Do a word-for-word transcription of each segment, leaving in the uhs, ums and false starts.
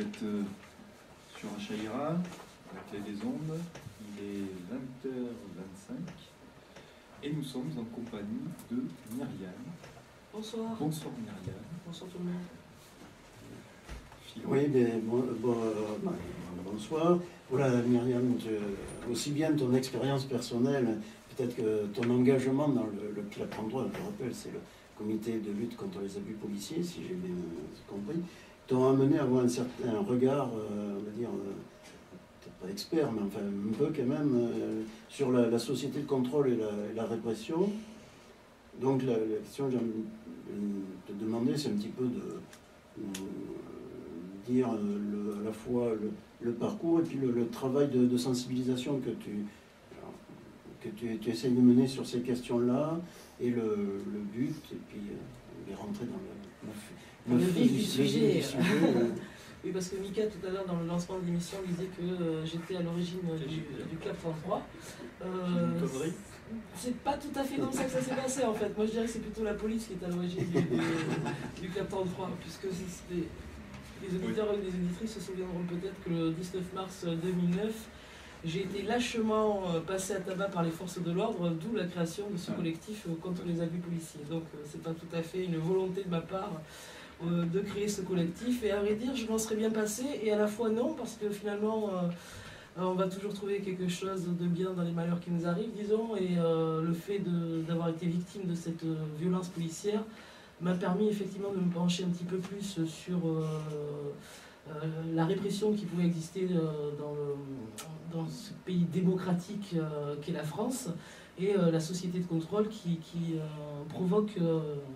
êtes euh, sur Achaïra, à la clé des ondes. Il est vingt heures vingt-cinq et nous sommes en compagnie de Myriam. Bonsoir. Bonsoir Myriam. Bonsoir tout le monde. Philo. Oui, ben, bon, bon, euh, bonsoir. Voilà, Myriam, je- aussi bien ton expérience personnelle, peut-être que ton engagement dans le, le C L A P trente-trois, je rappelle, c'est le comité de lutte contre les abus policiers, si j'ai bien compris, t'ont amené à avoir un certain regard, euh, on va dire, euh, peut-être pas expert, mais enfin un peu quand même, euh, sur la, la société de contrôle et la, et la répression. Donc la, la question que j'ai envie de te demander, c'est un petit peu de... de dire le, à la fois le, le parcours et puis le, le travail de, de sensibilisation que tu, que tu, tu essayes de mener sur ces questions-là et le, le but, et puis euh, on va rentrer dans le, le, le, le vif du, du sujet. Du sujet euh. Oui, parce que Mika, tout à l'heure, dans le lancement de l'émission, disait que euh, j'étais à l'origine du, du C L A P trente-trois. Euh, c'est pas tout à fait comme ça que ça s'est passé, en fait. Moi, je dirais que c'est plutôt la police qui est à l'origine du, du, du C L A P trente-trois, puisque c'était... Les auditeurs et les auditrices se souviendront peut-être que le dix-neuf mars deux mille neuf, j'ai été lâchement passé à tabac par les forces de l'ordre, d'où la création de ce collectif contre les abus policiers. Donc c'est pas tout à fait une volonté de ma part euh, de créer ce collectif. Et à vrai dire, je m'en serais bien passé, et à la fois non, parce que finalement, euh, on va toujours trouver quelque chose de bien dans les malheurs qui nous arrivent, disons, et euh, le fait d'avoir été victime de cette euh, violence policière m'a permis effectivement de me pencher un petit peu plus sur euh, euh, la répression qui pouvait exister euh, dans, le, dans ce pays démocratique euh, qu'est la France, et euh, la société de contrôle qui, qui euh, provoque euh,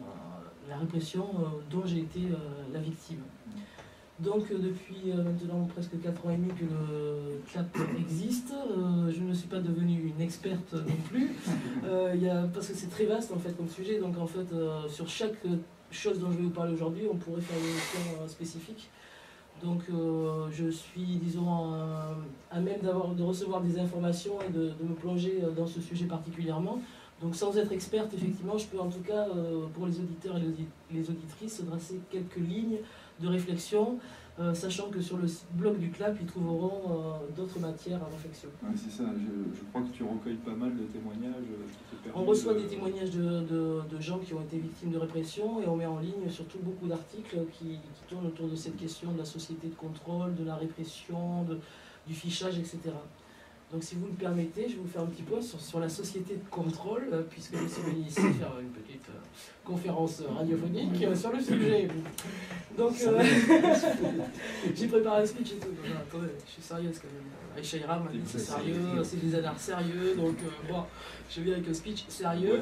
la répression euh, dont j'ai été euh, la victime. Donc euh, depuis euh, maintenant presque quatre ans et demi que le C L A P existe, euh, je ne suis pas devenue une experte non plus, euh, y a, parce que c'est très vaste en fait comme sujet, donc en fait euh, sur chaque chose dont je vais vous parler aujourd'hui, on pourrait faire une émission euh, spécifique. Donc euh, je suis, disons, euh, à même de recevoir des informations et de, de me plonger dans ce sujet particulièrement. Donc sans être experte, effectivement, je peux en tout cas, euh, pour les auditeurs et les auditrices, tracer quelques lignes de réflexion, euh, sachant que sur le blog du C L A P, ils trouveront euh, d'autres matières à réflexion. Oui, c'est ça, je, je crois que tu recueilles pas mal de témoignages. Qui te permettent on reçoit de... des témoignages de, de, de gens qui ont été victimes de répression, et on met en ligne surtout beaucoup d'articles qui, qui tournent autour de cette question de la société de contrôle, de la répression, de, du fichage, et cetera. Donc si vous me permettez, je vais vous faire un petit point sur, sur la société de contrôle, euh, puisque je suis venu ici faire une petite euh, conférence radiophonique euh, sur le sujet. Donc euh, j'ai préparé un speech et tout. Non, attendez, je suis sérieuse quand même. Achaïra m'a dit c'est sérieux, c'est des anards sérieux, donc euh, bon, je viens avec un speech sérieux.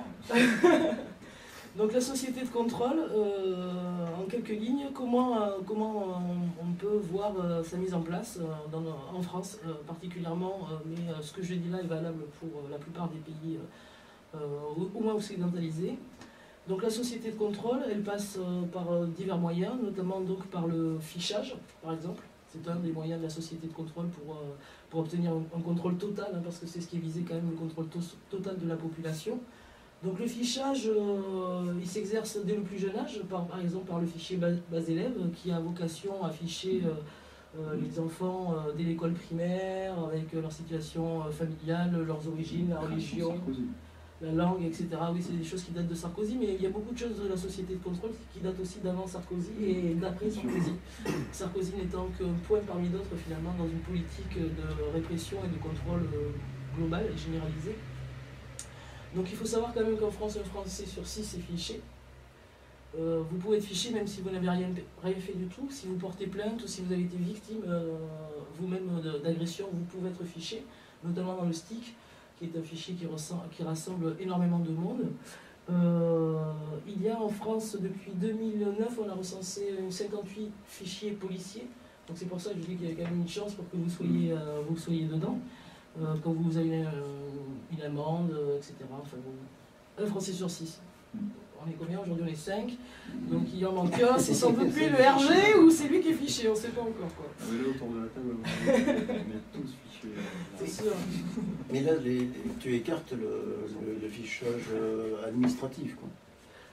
Donc la société de contrôle, euh, en quelques lignes, comment, euh, comment on, on peut voir euh, sa mise en place euh, dans, en France euh, particulièrement, euh, mais euh, ce que je dis là est valable pour euh, la plupart des pays euh, au, au moins occidentalisés. Donc la société de contrôle, elle passe euh, par euh, divers moyens, notamment donc par le fichage, par exemple. C'est un des moyens de la société de contrôle pour, euh, pour obtenir un, un contrôle total, hein, parce que c'est ce qui est visé quand même, le contrôle to total de la population. Donc le fichage, euh, il s'exerce dès le plus jeune âge, par, par exemple par le fichier base, base élève, qui a vocation à ficher euh, euh, les enfants euh, dès l'école primaire, avec euh, leur situation euh, familiale, leurs origines, la religion, la langue, et cetera. Oui, c'est des choses qui datent de Sarkozy, mais il y a beaucoup de choses de la société de contrôle qui datent aussi d'avant Sarkozy et d'après Sarkozy. Sarkozy n'étant qu'un point parmi d'autres finalement dans une politique de répression et de contrôle euh, global et généralisé. Donc il faut savoir quand même qu'en France, un Français sur six est fiché. Euh, vous pouvez être fiché même si vous n'avez rien, rien fait du tout. Si vous portez plainte ou si vous avez été victime euh, vous-même d'agression, vous pouvez être fiché, notamment dans le S T I C, qui est un fichier qui, ressemble, qui rassemble énormément de monde. Euh, il y a en France, depuis deux mille neuf, on a recensé cinquante-huit fichiers policiers. Donc c'est pour ça que je dis qu'il y a quand même une chance pour que vous soyez, euh, vous soyez dedans. Euh, quand vous avez euh, une amende, euh, et cetera. Enfin, bon, un Français sur six. On est combien aujourd'hui? On est cinq. Donc il en manque un. C'est sans doute lui le R G ou c'est lui qui est fiché, on ne sait pas encore. Quoi. Ah, mais là, autour de la table, on est tous fichés. C'est sûr. Mais là, les, tu écartes le, le, le fichage administratif, quoi.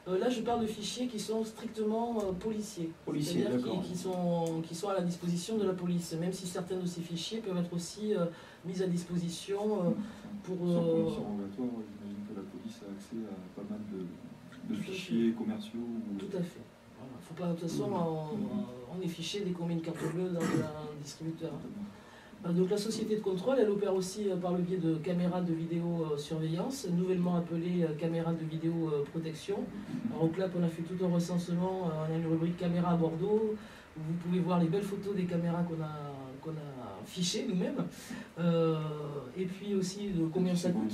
Euh, là, je parle de fichiers qui sont strictement euh, policiers. Policiers, C'est-à-dire d'accord. qui, qui, sont, qui sont à la disposition de la police, même si certains de ces fichiers peuvent être aussi euh, mis à disposition euh, pour... Sans Euh, surrogatoire, j'imagine que la police a accès à pas mal de, de fichiers commerciaux. Ou... Tout à fait. Voilà. Faut pas, de toute façon, on, on est fiché dès qu'on met une carte bleue dans un distributeur. Donc la société de contrôle, elle opère aussi par le biais de caméras de vidéosurveillance, nouvellement appelées caméras de vidéoprotection. Alors au C L A P, on a fait tout un recensement, on a une rubrique caméra à Bordeaux, où vous pouvez voir les belles photos des caméras qu'on a, qu'on a fichées nous-mêmes, euh, et puis aussi de combien ça coûte.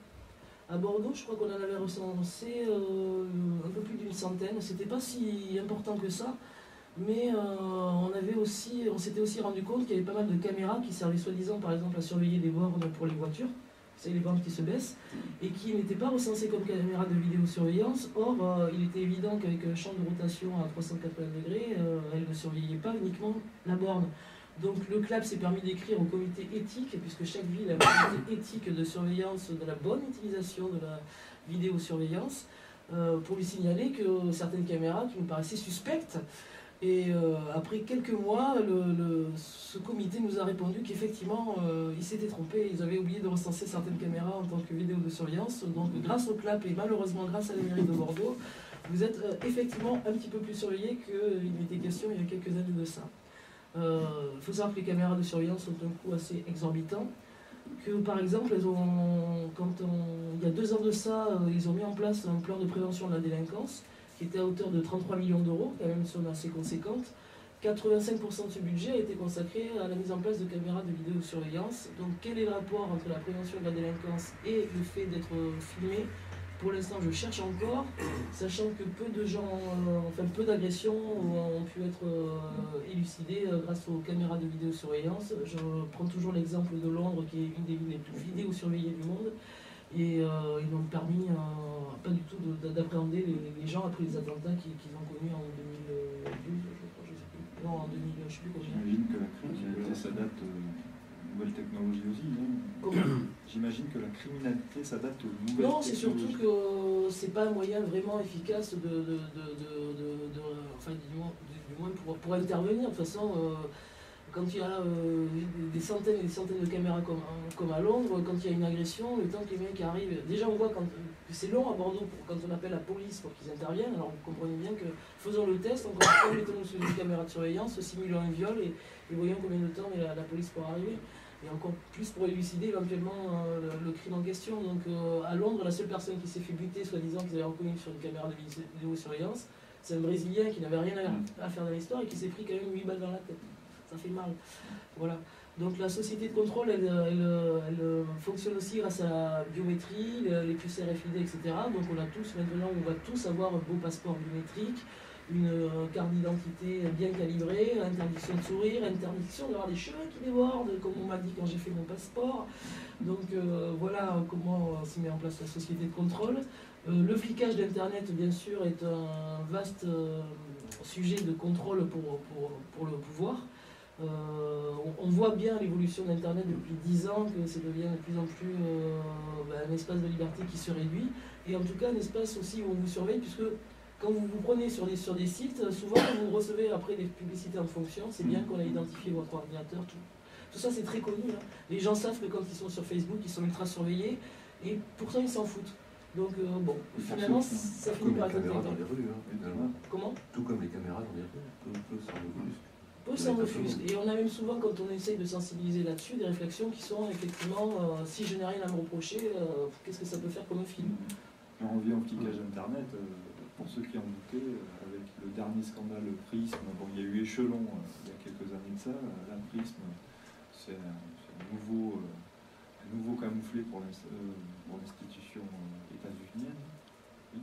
À Bordeaux, je crois qu'on en avait recensé euh, un peu plus d'une centaine, c'était pas si important que ça. Mais euh, on avait aussi, on s'était aussi rendu compte qu'il y avait pas mal de caméras qui servaient soi-disant par exemple à surveiller des bornes pour les voitures, c'est les bornes qui se baissent, et qui n'étaient pas recensées comme caméras de vidéosurveillance. Or, euh, il était évident qu'avec un champ de rotation à trois cent quatre-vingts degrés, euh, elle ne surveillait pas uniquement la borne. Donc le C L A P s'est permis d'écrire au comité éthique, puisque chaque ville a un comité éthique de surveillance de la bonne utilisation de la vidéosurveillance, euh, pour lui signaler que certaines caméras qui nous paraissaient suspectes. Et euh, après quelques mois, le, le, ce comité nous a répondu qu'effectivement, euh, ils s'étaient trompés, ils avaient oublié de recenser certaines caméras en tant que vidéo de surveillance. Donc grâce au C L A P et malheureusement grâce à la mairie de Bordeaux, vous êtes euh, effectivement un petit peu plus surveillés qu'il n'était question il y a quelques années de ça. Il euh, faut savoir que les caméras de surveillance ont un coût assez exorbitant. Que par exemple, elles ont, quand on, il y a deux ans de ça, euh, ils ont mis en place un plan de prévention de la délinquance, qui était à hauteur de trente-trois millions d'euros, quand même une somme assez conséquente. quatre-vingt-cinq pour cent de ce budget a été consacré à la mise en place de caméras de vidéosurveillance. Donc quel est le rapport entre la prévention de la délinquance et le fait d'être filmé? Pour l'instant, je cherche encore, sachant que peu de gens, euh, enfin peu d'agressions ont pu être euh, élucidées euh, grâce aux caméras de vidéosurveillance. Je prends toujours l'exemple de Londres, qui est une des villes les plus vidéosurveillées du monde. Et euh, ils m'ont permis euh, pas du tout d'appréhender les, les gens après les attentats qu'ils qu'ils ont connus en deux mille douze, je crois, je sais plus. Non, en deux mille, je sais plus combien. J'imagine que la criminalité s'adapte aux nouvelles technologies aussi. J'imagine que la criminalité s'adapte aux nouvelles non, technologies. c'est surtout que c'est pas un moyen vraiment efficace de, de, de, de, de, de enfin du moins, du moins pour, pour intervenir. De toute façon. Euh, Quand il y a euh, des centaines et des centaines de caméras comme, comme à Londres, quand il y a une agression, le temps que les mecs arrivent... Déjà, on voit quand, que c'est long à Bordeaux pour, quand on appelle la police pour qu'ils interviennent. Alors, vous comprenez bien que faisons le test, on mettons sur une caméra de surveillance, simulons un viol et, et voyons combien de temps met la, la police pour arriver. Et encore plus pour élucider éventuellement euh, le, le crime en question. Donc, euh, à Londres, la seule personne qui s'est fait buter, soi-disant qu'ils avaient reconnu sur une caméra de vidéosurveillance, c'est un Brésilien qui n'avait rien à, à faire dans l'histoire et qui s'est pris quand même huit balles dans la tête. Ça fait mal. Voilà. Donc la société de contrôle, elle, elle, elle fonctionne aussi grâce à la biométrie, les puces R F I D, et cetera. Donc on a tous, maintenant, on va tous avoir un beau passeport biométrique, une carte d'identité bien calibrée, interdiction de sourire, interdiction d'avoir des cheveux qui débordent, comme on m'a dit quand j'ai fait mon passeport. Donc euh, voilà comment se met en place la société de contrôle. Euh, le flicage d'Internet, bien sûr, est un vaste euh, sujet de contrôle pour, pour, pour le pouvoir. Euh, on, on voit bien l'évolution d'Internet depuis dix ans, que ça devient de plus en plus euh, ben, un espace de liberté qui se réduit, et en tout cas un espace aussi où on vous surveille, puisque quand vous vous prenez sur des, sur des sites, souvent vous recevez après des publicités en fonction, c'est bien qu'on a identifié votre ordinateur, tout, tout ça c'est très connu. Hein. Les gens savent que quand ils sont sur Facebook, ils sont ultra surveillés, et pourtant ils s'en foutent. Donc euh, bon, finalement ça finit par être caméras dans les rues, hein, finalement. Comment? Tout comme les caméras dans les rues, tout peut s'en offusquer. Peu s'en offusque. Et on a même souvent, quand on essaye de sensibiliser là-dessus, des réflexions qui sont effectivement, euh, si je n'ai rien à me reprocher, euh, qu'est-ce que ça peut faire comme film? On revient au flicage Internet, euh, pour ceux qui en doutaient, euh, avec le dernier scandale Prism, bon, il y a eu Échelon euh, il y a quelques années de ça, la Prism, c'est un, un, nouveau, euh, un nouveau camouflet pour l'institution euh, états-unienne. Oui.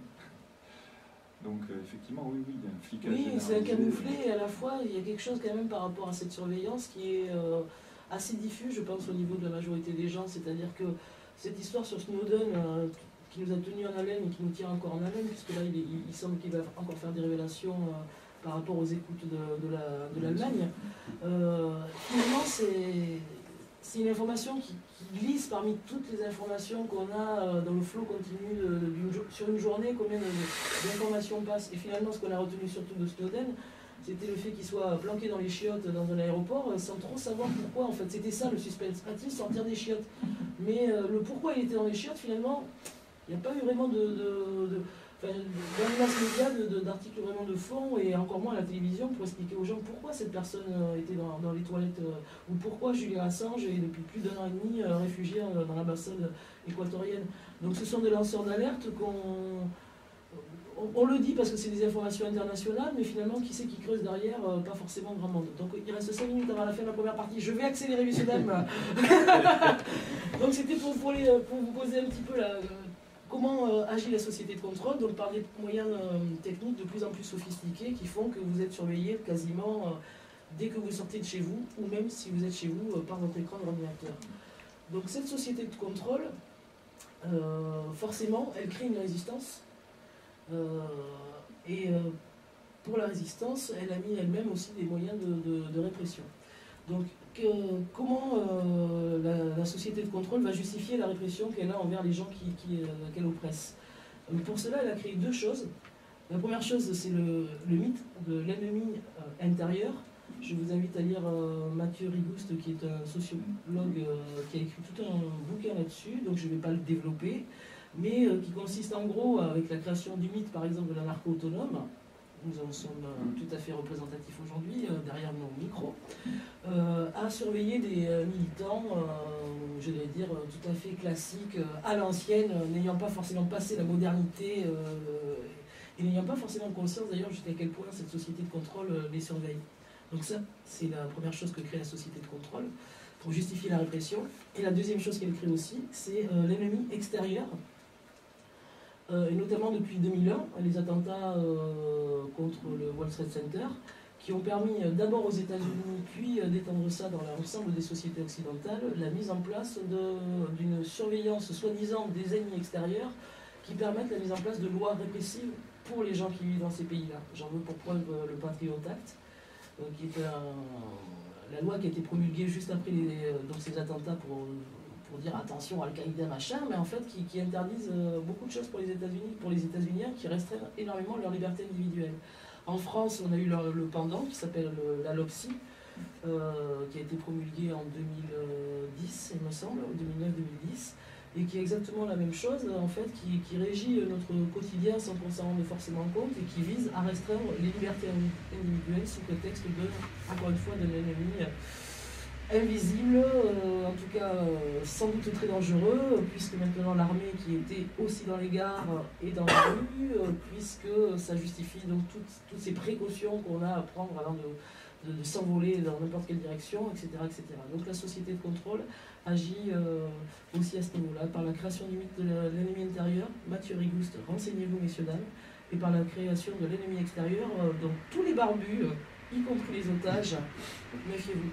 Donc euh, effectivement, oui, oui, il y a un flicage. Oui, c'est un camouflé et à la fois, il y a quelque chose quand même par rapport à cette surveillance qui est euh, assez diffus, je pense, au niveau de la majorité des gens. C'est-à-dire que cette histoire sur Snowden, euh, qui nous a tenus en haleine et qui nous tient encore en haleine, puisque là, il, il, il semble qu'il va encore faire des révélations euh, par rapport aux écoutes de, de l'Allemagne, la, de euh, finalement, c'est... c'est une information qui, qui glisse parmi toutes les informations qu'on a dans le flot continu de, de, sur une journée, combien d'informations passent. Et finalement, ce qu'on a retenu surtout de Snowden, c'était le fait qu'il soit planqué dans les chiottes dans un aéroport sans trop savoir pourquoi. En fait, c'était ça le suspense. A-t-il sortir des chiottes? Mais euh, le pourquoi il était dans les chiottes, finalement, il n'y a pas eu vraiment de... de, de Enfin, dans les mass médias, d'articles vraiment de fond, et encore moins à la télévision, pour expliquer aux gens pourquoi cette personne euh, était dans, dans les toilettes, euh, ou pourquoi Julian Assange est depuis plus d'un an et demi euh, réfugié euh, dans l'ambassade équatorienne. Donc ce sont des lanceurs d'alerte qu'on... On, on le dit parce que c'est des informations internationales, mais finalement, qui c'est qui creuse derrière? euh, Pas forcément grand monde. Donc il reste cinq minutes avant la fin de la première partie. Je vais accélérer, messieurs, dames. Donc c'était pour, pour, les, pour vous poser un petit peu la... Comment euh, agit la société de contrôle, donc par des moyens euh, techniques de plus en plus sophistiqués qui font que vous êtes surveillé quasiment euh, dès que vous sortez de chez vous, ou même si vous êtes chez vous euh, par votre écran d'ordinateur. Donc cette société de contrôle, euh, forcément, elle crée une résistance. Euh, et euh, pour la résistance, elle a mis elle-même aussi des moyens de, de, de répression. Donc que, comment euh, la, la société de contrôle va justifier la répression qu'elle a envers les gens qui, qui, euh, qu'elle oppresse? euh, Pour cela, elle a créé deux choses. La première chose, c'est le, le mythe de l'ennemi euh, intérieur. Je vous invite à lire euh, Mathieu Rigouste, qui est un sociologue euh, qui a écrit tout un bouquin là-dessus, donc je ne vais pas le développer, mais euh, qui consiste en gros, avec la création du mythe, par exemple, de l'anarcho autonome. Nous en sommes euh, tout à fait représentatifs aujourd'hui, euh, derrière nos micros, euh, à surveiller des euh, militants, euh, je vais dire, euh, tout à fait classiques, euh, à l'ancienne, euh, n'ayant pas forcément passé la modernité, euh, et n'ayant pas forcément conscience d'ailleurs jusqu'à quel point cette société de contrôle euh, les surveille. Donc ça, c'est la première chose que crée la société de contrôle, pour justifier la répression. Et la deuxième chose qu'elle crée aussi, c'est euh, l'ennemi extérieur. Euh, et notamment depuis deux mille un, les attentats euh, contre le World Trade Center, qui ont permis euh, d'abord aux États-Unis, puis euh, d'étendre ça dans l'ensemble des sociétés occidentales, la mise en place d'une surveillance soi-disant des ennemis extérieurs qui permettent la mise en place de lois répressives pour les gens qui vivent dans ces pays-là. J'en veux pour preuve euh, le Patriot Act, euh, qui est un, la loi qui a été promulguée juste après les, euh, donc ces attentats pour... pour dire attention Al-Qaïda, machin, mais en fait qui, qui interdisent euh, beaucoup de choses pour les États-Unis, pour les États-Uniens, qui restreignent énormément leur liberté individuelle. En France, on a eu le, le pendant qui s'appelle la LOPSI, euh, qui a été promulguée en deux mille dix, il me semble, deux mille neuf deux mille dix, et qui est exactement la même chose, en fait, qui, qui régit notre quotidien sans qu'on s'en rende forcément compte, et qui vise à restreindre les libertés individuelles sous prétexte de, encore une fois, de l'ennemi invisible, euh, en tout cas euh, sans doute très dangereux, puisque maintenant l'armée qui était aussi dans les gares est dans la rue, euh, puisque ça justifie donc toutes, toutes ces précautions qu'on a à prendre avant de, de, de s'envoler dans n'importe quelle direction, et cetera, et cetera. Donc la société de contrôle agit euh, aussi à ce niveau-là, par la création du mythe de l'ennemi intérieur, Mathieu Rigouste, renseignez-vous messieurs, dames, et par la création de l'ennemi extérieur, euh, donc tous les barbus, euh, y compris les otages, méfiez-vous.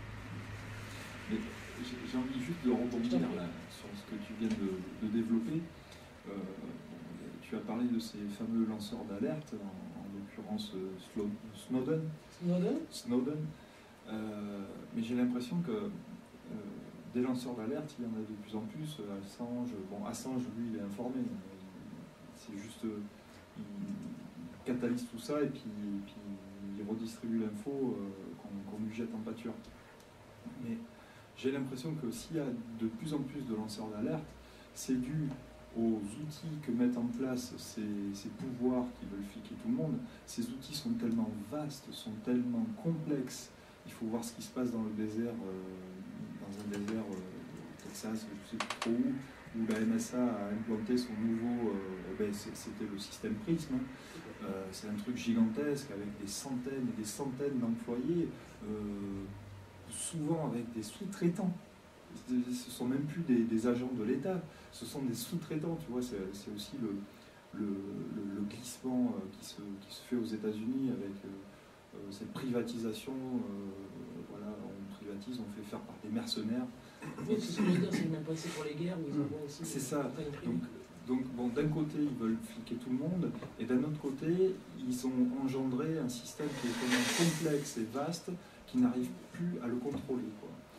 J'ai envie juste de rebondir là, sur ce que tu viens de, de développer. Euh, tu as parlé de ces fameux lanceurs d'alerte, en, en l'occurrence euh, Snowden. Snowden. Snowden. Euh, mais j'ai l'impression que euh, des lanceurs d'alerte, il y en a de plus en plus. Assange, bon, Assange, lui, il est informé. C'est juste, euh, il catalyse tout ça et puis, puis il redistribue l'info euh, qu'on qu'on lui jette en pâture. Mais j'ai l'impression que s'il y a de plus en plus de lanceurs d'alerte, c'est dû aux outils que mettent en place ces, ces pouvoirs qui veulent fliquer tout le monde. Ces outils sont tellement vastes, sont tellement complexes. Il faut voir ce qui se passe dans le désert, euh, dans un désert euh, Texas, je ne sais plus trop où, où la N S A a implanté son nouveau, euh, ben c'était le système Prism. Euh, c'est un truc gigantesque avec des centaines et des centaines d'employés. Euh, souvent avec des sous-traitants. Ce ne sont même plus des, des agents de l'État, ce sont des sous-traitants, tu vois, c'est aussi le, le, le, le glissement qui se, qui se fait aux États-Unis avec euh, cette privatisation, euh, voilà, on privatise, on fait faire par des mercenaires. Oui, c'est ce que je veux dire, c'est le même passé pour les guerres où ils ont aussi... C'est ça, donc, donc bon, d'un côté ils veulent fliquer tout le monde, et d'un autre côté ils ont engendré un système qui est tellement complexe et vaste qui n'arrive plus à le contrôler, quoi.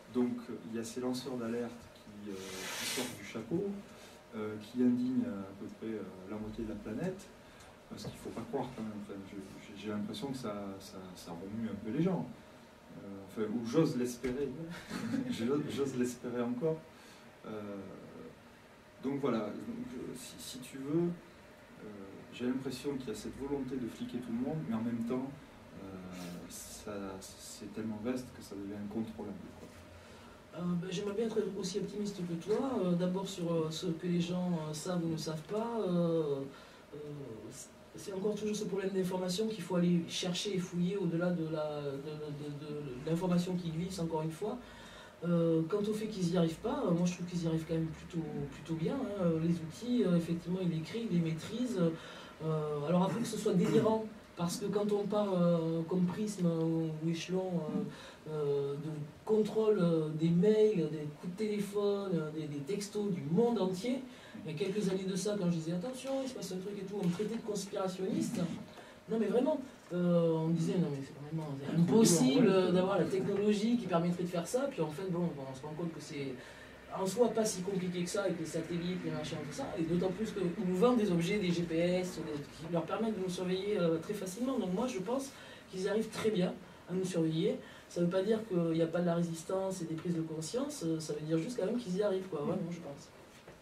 Donc il y a ces lanceurs d'alerte qui, euh, qui sortent du chapeau, euh, qui indignent à peu près euh, la moitié de la planète, parce qu'il ne faut pas croire quand même. Enfin, je, j'ai l'impression que ça, ça, ça remue un peu les gens. Euh, enfin, ou j'ose l'espérer. j'ose l'espérer encore. Euh, donc voilà, donc, si, si tu veux, euh, j'ai l'impression qu'il y a cette volonté de fliquer tout le monde, mais en même temps, euh, c'est tellement vaste que ça devient incontrôlable. Euh, ben, J'aimerais bien être aussi optimiste que toi. Euh, D'abord sur euh, ce que les gens euh, savent ou ne savent pas. Euh, euh, c'est encore toujours ce problème d'information qu'il faut aller chercher et fouiller au-delà de l'information de, de, de, de, qui glisse, encore une fois. Euh, quant au fait qu'ils n'y arrivent pas, euh, moi je trouve qu'ils y arrivent quand même plutôt, plutôt bien. Hein. Les outils, euh, effectivement, ils les créent, ils les maîtrisent. Euh, alors après que ce soit délirant, parce que quand on part euh, comme prisme ou échelon euh, euh, de contrôle euh, des mails, des coups de téléphone, euh, des, des textos du monde entier, il y a quelques années de ça, quand je disais attention, il se passe un truc et tout, on me traitait de conspirationniste. Non mais vraiment, euh, on me disait non mais c'est vraiment impossible d'avoir la technologie qui permettrait de faire ça, puis en fait bon, on se rend compte que c'est en soi pas si compliqué que ça avec les satellites, les machins, tout ça, et d'autant plus qu'ils nous vendent des objets, des G P S, des, qui leur permettent de nous surveiller euh, très facilement. Donc moi je pense qu'ils arrivent très bien à nous surveiller. Ça ne veut pas dire qu'il n'y a pas de la résistance et des prises de conscience, ça veut dire juste quand même qu'ils y arrivent, quoi, vraiment je pense.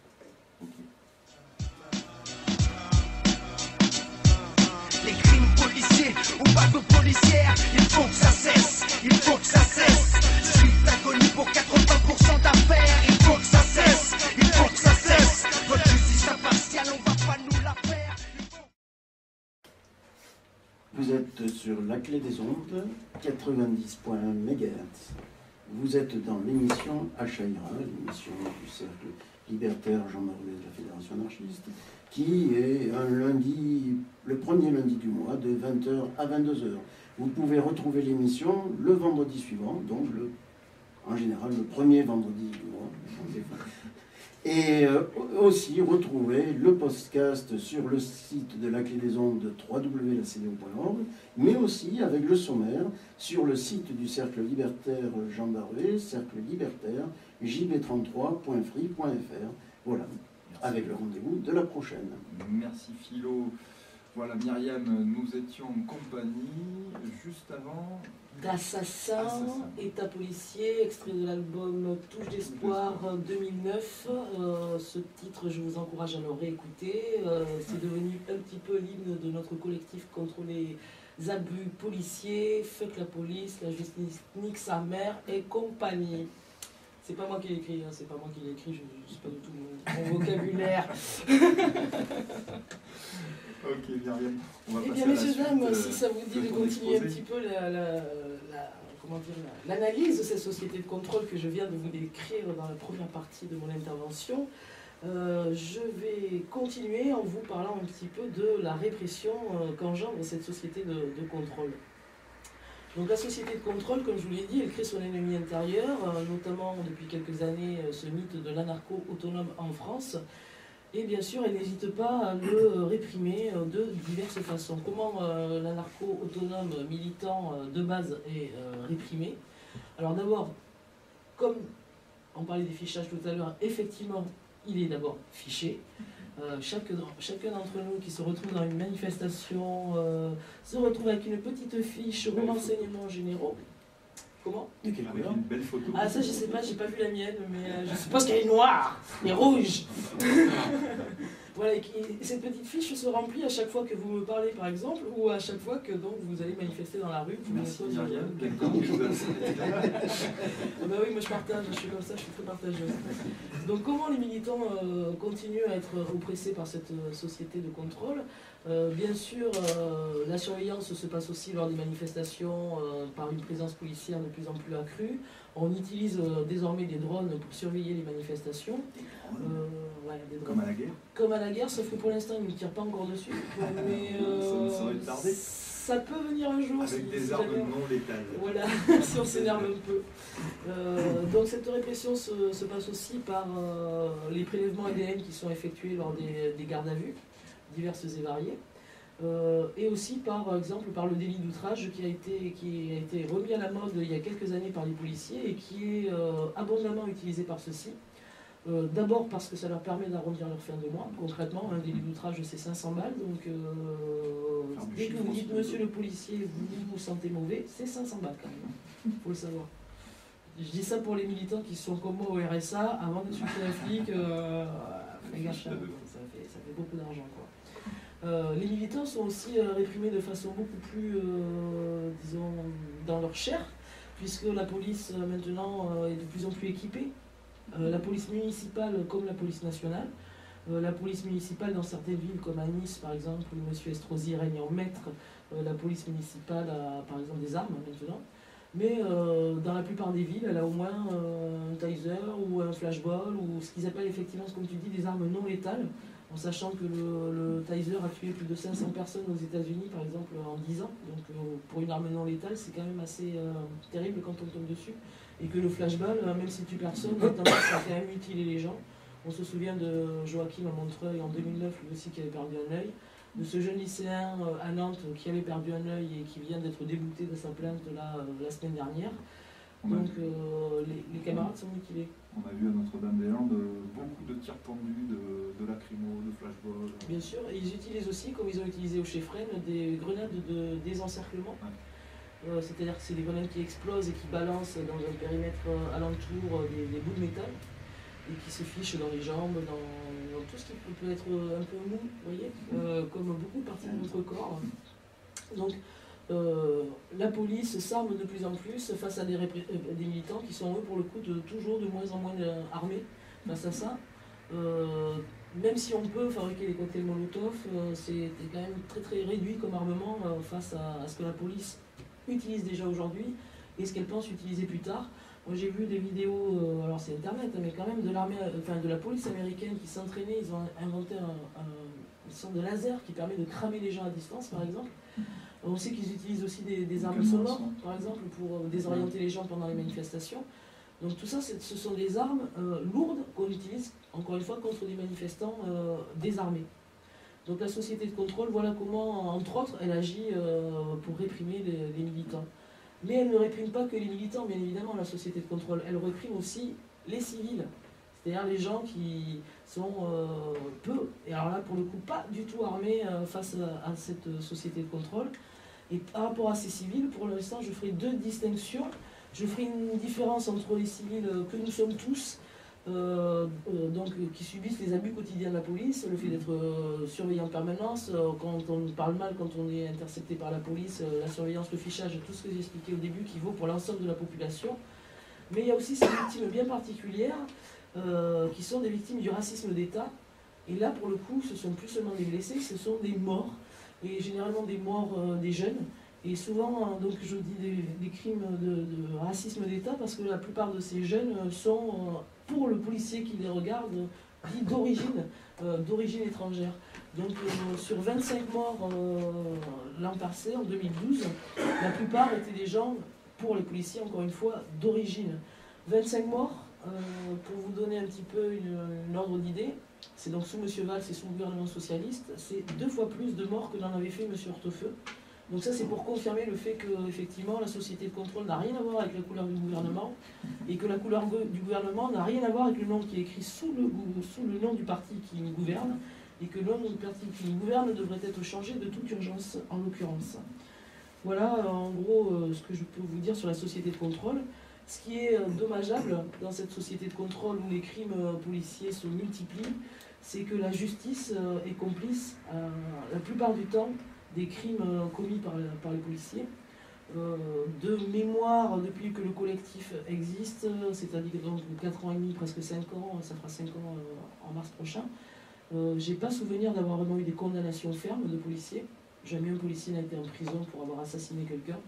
Les crimes policiers ou bateaux policières, il faut que ça cesse, il faut que ça cesse. Suite d'agonie pour quatre-vingts pour cent d'affaires, il faut que ça cesse, il faut que ça cesse. Votre justice impartiale, on va pas nous la faire. Vous êtes sur la clé des ondes, quatre-vingt-dix point un mégahertz. Vous êtes dans l'émission Achaïra, l'émission du Cercle Libertaire Jean Maruet de la Fédération Anarchiste, qui est un lundi, le premier lundi du mois, de vingt heures à vingt-deux heures. Vous pouvez retrouver l'émission le vendredi suivant, donc le, en général le premier vendredi du mois. Et euh, aussi retrouver le podcast sur le site de la clé des ondes w w w point la c d o point org, mais aussi avec le sommaire sur le site du Cercle Libertaire Jean Maruet, Cercle Libertaire, j b trente-trois point free point f r. Voilà. Merci. Avec le rendez-vous de la prochaine. Merci Philo. Voilà Myriam, nous étions en compagnie juste avant d'Assassin, État policier, extrait de l'album Touche d'espoir deux mille neuf. Euh, ce titre, je vous encourage à le réécouter. Euh, C'est devenu un petit peu l'hymne de notre collectif contre les abus policiers. Fuck la police, la justice nique sa mère et compagnie. C'est pas moi qui l'ai écrit, hein, c'est pas moi qui l'ai écrit, je ne sais pas du tout mon, mon vocabulaire. Ok, Myriam, on va eh passer bien, à la messieurs, dames, suite, si ça vous dit de, de continuer exposé. un petit peu la, la, la, comment dire, l'analyse de cette société de contrôle que je viens de vous décrire dans la première partie de mon intervention, euh, je vais continuer en vous parlant un petit peu de la répression euh, qu'engendre cette société de, de contrôle. Donc la société de contrôle, comme je vous l'ai dit, elle crée son ennemi intérieur, euh, notamment depuis quelques années euh, ce mythe de l'anarcho-autonome en France. Et bien sûr, elle n'hésite pas à le réprimer euh, de diverses façons. Comment euh, l'anarcho-autonome militant euh, de base est euh, réprimé? Alors d'abord, comme on parlait des fichages tout à l'heure, effectivement, il est d'abord fiché. Euh, chaque, chacun d'entre nous qui se retrouve dans une manifestation euh, se retrouve avec une petite fiche aux renseignements généraux. Comment? Avec une belle photo. Ah ça je sais pas, j'ai pas vu la mienne, mais euh, je suppose qu'elle est noire et rouge. Voilà, et cette petite fiche se remplit à chaque fois que vous me parlez par exemple, ou à chaque fois que donc vous allez manifester dans la rue. Merci Myriam. Ah bah oui, moi je partage, je suis comme ça, je suis très partageuse. Donc comment les militants euh, continuent à être oppressés par cette euh, société de contrôle? euh, Bien sûr, euh, la surveillance se passe aussi lors des manifestations euh, par une présence policière de plus en plus accrue. On utilise euh, désormais des drones pour surveiller les manifestations. Euh, ouais, des drones. Comme à la guerre. Comme à la guerre, sauf que pour l'instant, ils ne tirent pas encore dessus. Mais euh, ça, ça va être tardé. Ça peut venir un jour. Avec si, des si armes jamais... non létales. Voilà, si on s'énerve un peu. Euh, donc cette répression se, se passe aussi par euh, les prélèvements A D N qui sont effectués lors des, des gardes à vue, diverses et variées. Euh, et aussi par exemple par le délit d'outrage qui a été, qui a été remis à la mode il y a quelques années par les policiers et qui est euh, abondamment utilisé par ceux-ci. Euh, D'abord parce que ça leur permet d'arrondir leur fin de mois. Concrètement, un délit d'outrage c'est cinq cents balles, donc euh, dès que vous dites monsieur le policier, vous vous sentez mauvais, c'est cinq cents balles quand même, il faut le savoir. Je dis ça pour les militants qui sont comme moi au R S A, avant d'insulter un flic, euh, fais gaffe, ça fait, ça fait beaucoup d'argent quoi. Euh, les militants sont aussi euh, réprimés de façon beaucoup plus, euh, disons, dans leur chair, puisque la police euh, maintenant euh, est de plus en plus équipée. Euh, la police municipale comme la police nationale. Euh, la police municipale dans certaines villes comme à Nice par exemple, où M. Estrosi règne en maître, euh, la police municipale a par exemple des armes maintenant. Mais euh, dans la plupart des villes, elle a au moins euh, un taser ou un flashball ou ce qu'ils appellent effectivement, comme tu dis, des armes non létales. En sachant que le, le taser a tué plus de cinq cents personnes aux États-Unis, par exemple, en dix ans. Donc, euh, pour une arme non létale, c'est quand même assez euh, terrible quand on tombe dessus. Et que le flashball, euh, même si tu tue personne, a tendance à quand même mutiler les gens. On se souvient de Joachim à Montreuil en deux mille neuf, lui aussi, qui avait perdu un œil. De ce jeune lycéen euh, à Nantes qui avait perdu un œil et qui vient d'être débouté de sa plainte là, euh, la semaine dernière. Donc, euh, les, les camarades sont mutilés. On a vu à Notre-Dame-des-Landes beaucoup de tirs tendus, de, de lacrymo, de flashball. Bien sûr, et ils utilisent aussi, comme ils ont utilisé au Chefren, des grenades de désencerclement. Ouais. Euh, C'est-à-dire que c'est des grenades qui explosent et qui balancent dans un périmètre alentour des, des bouts de métal et qui se fichent dans les jambes, dans, dans tout ce qui peut, peut être un peu mou, vous voyez, euh, comme beaucoup de parties de notre corps. Donc, Euh, la police s'arme de plus en plus face à des, des militants qui sont eux pour le coup de, toujours de moins en moins armés face à ça. Euh, même si on peut fabriquer des cocktails Molotov, euh, c'est quand même très très réduit comme armement euh, face à, à ce que la police utilise déjà aujourd'hui et ce qu'elle pense utiliser plus tard. Moi j'ai vu des vidéos, euh, alors c'est internet, mais quand même de l'armée, enfin de la police américaine qui s'entraînait, ils ont inventé un, un, une sorte de laser qui permet de cramer les gens à distance par exemple. On sait qu'ils utilisent aussi des, des armes sonores, par exemple, pour désorienter les gens pendant les manifestations. Donc tout ça, ce sont des armes euh, lourdes qu'on utilise, encore une fois, contre des manifestants euh, désarmés. Donc la société de contrôle, voilà comment, entre autres, elle agit euh, pour réprimer les, les militants. Mais elle ne réprime pas que les militants, bien évidemment, la société de contrôle. Elle réprime aussi les civils, c'est-à-dire les gens qui sont euh, peu, et alors là, pour le coup, pas du tout armés euh, face à, à cette société de contrôle. Et par rapport à ces civils, pour l'instant, je ferai deux distinctions. Je ferai une différence entre les civils que nous sommes tous, euh, euh, donc, qui subissent les abus quotidiens de la police, le fait d'être euh, surveillé en permanence, euh, quand on parle mal, quand on est intercepté par la police, euh, la surveillance, le fichage, tout ce que j'ai expliqué au début, qui vaut pour l'ensemble de la population. Mais il y a aussi ces victimes bien particulières, euh, qui sont des victimes du racisme d'État. Et là, pour le coup, ce sont plus seulement des blessés, ce sont des morts. Et généralement des morts euh, des jeunes, et souvent, hein, donc je dis des, des crimes de, de racisme d'État, parce que la plupart de ces jeunes sont, euh, pour le policier qui les regarde, dits d'origine, euh, d'origine étrangère. Donc euh, sur vingt-cinq morts euh, l'an passé, en deux mille douze, la plupart étaient des gens, pour les policiers, encore une fois, d'origine. vingt-cinq morts, euh, pour vous donner un petit peu une, une ordre d'idée, c'est donc sous M. Valls et son gouvernement socialiste, c'est deux fois plus de morts que n'en avait fait M. Hortefeux. Donc ça c'est pour confirmer le fait que effectivement la société de contrôle n'a rien à voir avec la couleur du gouvernement et que la couleur du gouvernement n'a rien à voir avec le nom qui est écrit sous le, sous le nom du parti qui nous gouverne et que le nom du parti qui nous gouverne devrait être changé de toute urgence en l'occurrence. Voilà en gros euh, ce que je peux vous dire sur la société de contrôle. Ce qui est dommageable dans cette société de contrôle où les crimes policiers se multiplient, c'est que la justice est complice euh, la plupart du temps des crimes commis par, par les policiers. Euh, de mémoire, depuis que le collectif existe, c'est-à-dire donc quatre ans et demi, presque cinq ans, ça fera cinq ans euh, en mars prochain, euh, j'ai pas souvenir d'avoir vraiment eu des condamnations fermes de policiers. Jamais un policier n'a été en prison pour avoir assassiné quelqu'un.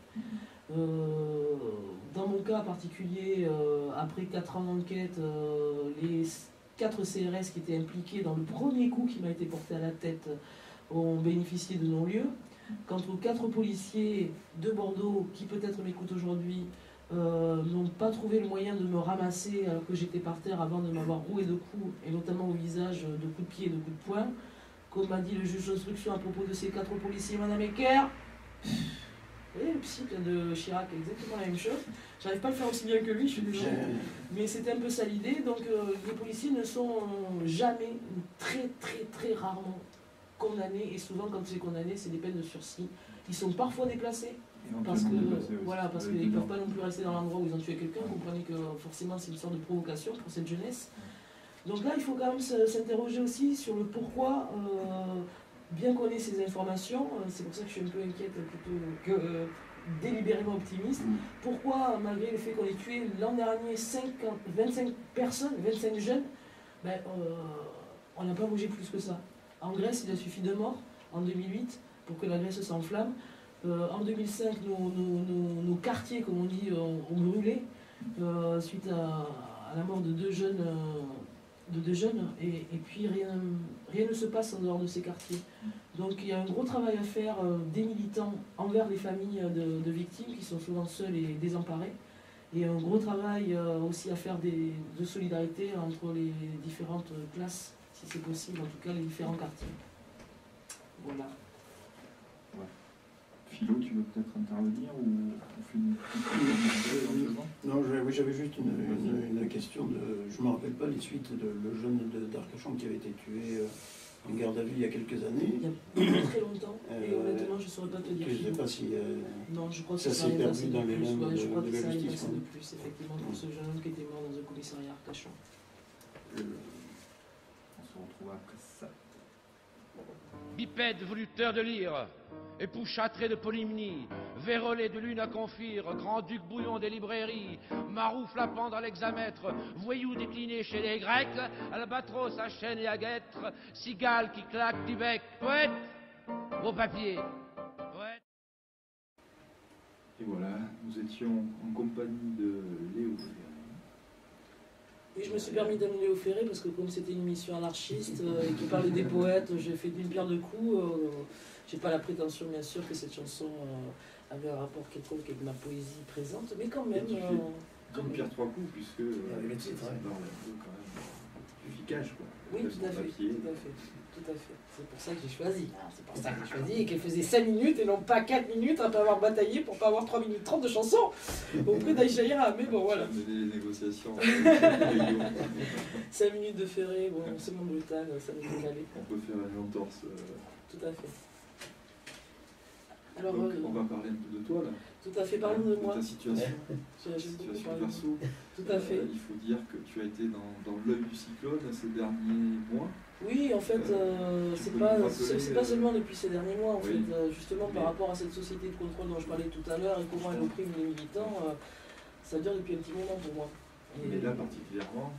Euh, dans mon cas particulier, euh, après quatre ans d'enquête, euh, les quatre C R S qui étaient impliqués dans le premier coup qui m'a été porté à la tête ont bénéficié de non-lieu. Quant aux quatre policiers de Bordeaux, qui peut-être m'écoutent aujourd'hui, euh, n'ont pas trouvé le moyen de me ramasser alors que j'étais par terre avant de m'avoir roué de coups, et notamment au visage, de coups de pied et de coups de poing, comme m'a dit le juge d'instruction à propos de ces quatre policiers, Madame Ecker. Vous voyez, le psy de Chirac, exactement la même chose. J'arrive pas à le faire aussi bien que lui, je suis désolée. Mais c'était un peu ça l'idée. Donc euh, les policiers ne sont jamais, très très très rarement condamnés. Et souvent, quand c'est condamné, c'est des peines de sursis. Ils sont parfois déplacés. Parce que voilà, parce qu'ils ne peuvent pas non plus rester dans l'endroit où ils ont tué quelqu'un. Vous comprenez que forcément c'est une sorte de provocation pour cette jeunesse. Donc là, il faut quand même s'interroger aussi sur le pourquoi, euh, bien qu'on ait ces informations, c'est pour ça que je suis un peu inquiète plutôt que euh, délibérément optimiste, pourquoi, malgré le fait qu'on ait tué l'an dernier cinquante, vingt-cinq personnes, vingt-cinq jeunes, ben, euh, on n'a pas bougé plus que ça. En Grèce, il a suffi de morts en deux mille huit pour que la Grèce s'enflamme. Euh, en deux mille cinq, nos, nos, nos, nos quartiers, comme on dit, ont, ont brûlé euh, suite à, à la mort de deux jeunes, euh, de deux jeunes et, et puis rien, rien ne se passe en dehors de ces quartiers. Donc il y a un gros travail à faire euh, des militants envers les familles de, de victimes qui sont souvent seules et désemparées, et un gros travail euh, aussi à faire des, de solidarité entre les différentes classes, si c'est possible, en tout cas les différents quartiers. Voilà. Philo, tu veux peut-être intervenir ou on fait une petite Non, oui, j'avais juste une, une, une question de. Je ne me rappelle pas les suites de le jeune d'Arcachon qui avait été tué euh, en garde à vue il y a quelques années. Il y a très longtemps, euh, et honnêtement, je ne saurais pas te dire. Je ne sais pas si. Euh, non, je crois que ça s'est perdu dans les limbes ouais, de, je crois de que la ça allait justice. passer de plus, effectivement, pour ce jeune homme qui était mort dans un commissariat à Arcachon. Euh, on se retrouve après ça. Bipède volupteur de lyre, époux châtré de polymnie, vérolé de lune à confire, grand-duc bouillon des librairies, maroufle à pendre à l'examètre, voyou décliné chez les Grecs, albatros à chaîne et à guêtre, cigale qui claque du bec, poète, beau papier, poète. Et voilà, nous étions en compagnie de Léo Ferré. Et je me suis permis d'amener Léo Ferré parce que comme c'était une émission anarchiste euh, et qui parlait des poètes, j'ai fait d'une pierre deux coups. Euh, j'ai pas la prétention bien sûr que cette chanson euh, avait un rapport quelconque avec ma poésie présente, mais quand même... Euh, D'une pierre trois coups puisque euh, le titre, c'est quand même efficace quoi. Oui, tout à fait, tout à fait, tout à fait. C'est pour ça que j'ai choisi. Hein. C'est pour ça que j'ai choisi et qu'elle faisait cinq minutes et non pas quatre minutes après avoir bataillé pour pas avoir trois minutes trente de chanson auprès d'Aïcha Ira. Mais bon, voilà. Des négociations. cinq minutes de Ferré, bon, c'est mon brutal, ça nous fait caler. On peut faire une entorse. Euh... Tout à fait. Alors, Donc, euh, on va parler un peu de toi là. Tout à fait, parlons de moi. De ta situation. J'ai Ta situation perso. Tout à fait. Euh, il faut dire que tu as été dans, dans l'œil du cyclone ces derniers mois. Oui, en fait, euh, c'est pas, c'est pas seulement depuis ces derniers mois, en oui. fait, euh, justement par rapport à cette société de contrôle dont je parlais tout à l'heure et comment elle opprime les militants, euh, ça dure depuis un petit moment pour moi. Et mais là particulièrement.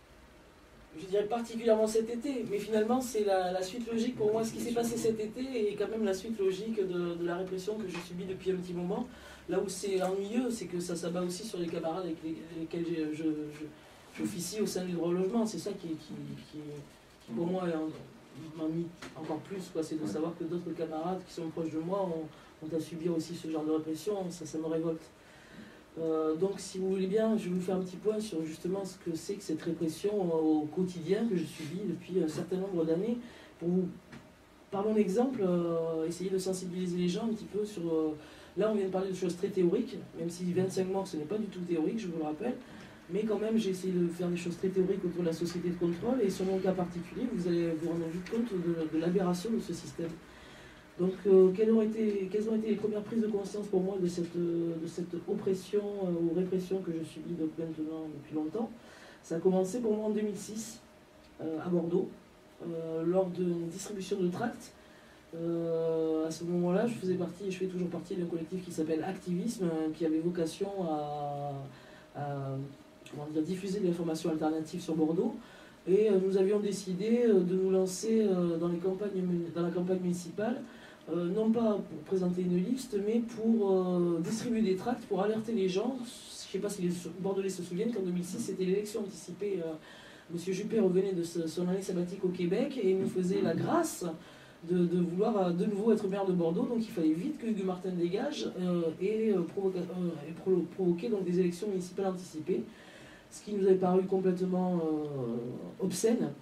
Je dirais particulièrement cet été, mais finalement c'est la, la suite logique pour moi. Ce qui s'est passé cet été est quand même la suite logique de, de la répression que je subis depuis un petit moment. Là où c'est ennuyeux, c'est que ça s'abat aussi sur les camarades avec les, lesquels je, je, je, j'officie au sein du droit au logement. C'est ça qui, qui, qui, qui pour moi m'ennuie encore plus, quoi. C'est de savoir que d'autres camarades qui sont proches de moi ont, ont à subir aussi ce genre de répression. Ça, ça me révolte. Euh, donc si vous voulez bien, je vais vous faire un petit point sur justement ce que c'est que cette répression au quotidien que je subis depuis un certain nombre d'années. Pour vous, par mon exemple, euh, essayer de sensibiliser les gens un petit peu sur... Euh, là on vient de parler de choses très théoriques, même si vingt-cinq morts ce n'est pas du tout théorique, je vous le rappelle. Mais quand même j'ai essayé de faire des choses très théoriques autour de la société de contrôle, et sur mon cas particulier, vous allez vous rendre vite compte de, de l'aberration de ce système. Donc, euh, quelles, ont été, quelles ont été les premières prises de conscience pour moi de cette, de cette oppression euh, ou répression que je subis donc maintenant depuis longtemps? Ça a commencé pour moi en deux mille six, euh, à Bordeaux, euh, lors d'une distribution de tracts. Euh, à ce moment-là, je faisais partie, et je fais toujours partie d'un collectif qui s'appelle Activisme, euh, qui avait vocation à, à comment dire, diffuser de l'information alternative sur Bordeaux. Et euh, nous avions décidé euh, de nous lancer euh, dans, les campagnes, dans la campagne municipale, Euh, non pas pour présenter une liste, mais pour euh, distribuer des tracts, pour alerter les gens. Je ne sais pas si les Bordelais se souviennent qu'en deux mille six, c'était l'élection anticipée. Euh, Monsieur Juppé revenait de ce, son année sabbatique au Québec et il nous faisait la grâce de, de vouloir euh, de nouveau être maire de Bordeaux. Donc il fallait vite que Hugues Martin dégage euh, et, euh, provoqua, euh, et pro provoquer donc, des élections municipales anticipées. Ce qui nous avait paru complètement euh, obscène.